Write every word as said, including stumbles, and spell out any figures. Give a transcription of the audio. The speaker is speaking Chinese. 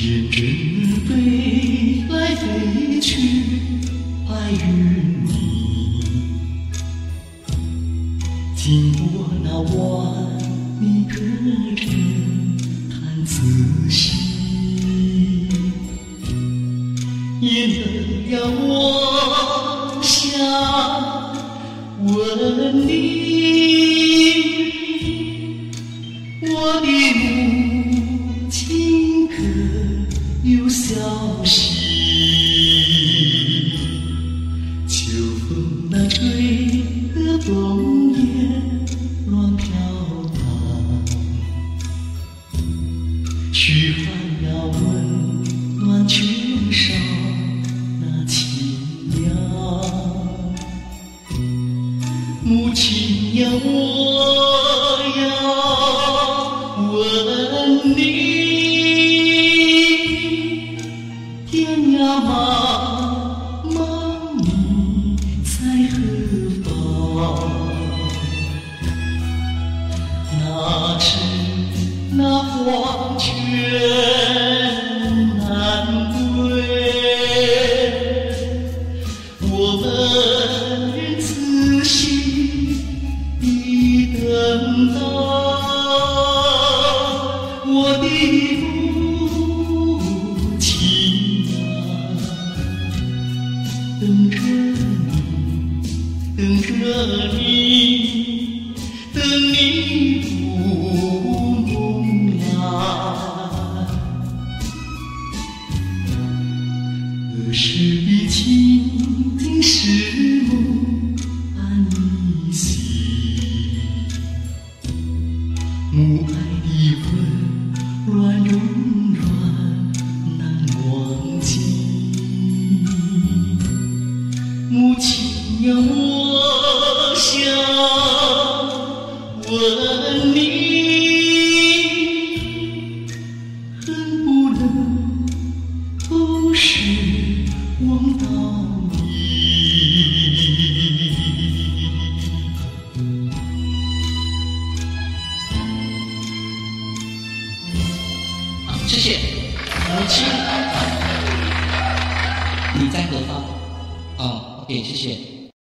认真飞来飞去，爱与你。经过那万米隔尘叹仔细，也能让我想问你，我的母亲可有消息？秋风那吹得枫叶乱飘荡，嘘寒要温暖缺少那清凉。母亲呀，我要问你，天涯茫茫你在何方？那是那黄泉难归，我们仔细地等待我的母亲啊，等着你，等着你，等你入梦来。儿时的情景是梦安依稀，母爱的温软永远难忘记。母亲呀，我想问你，恨不能同时望到你。 好，谢谢母亲，你在何方？哦 ，OK， 谢谢。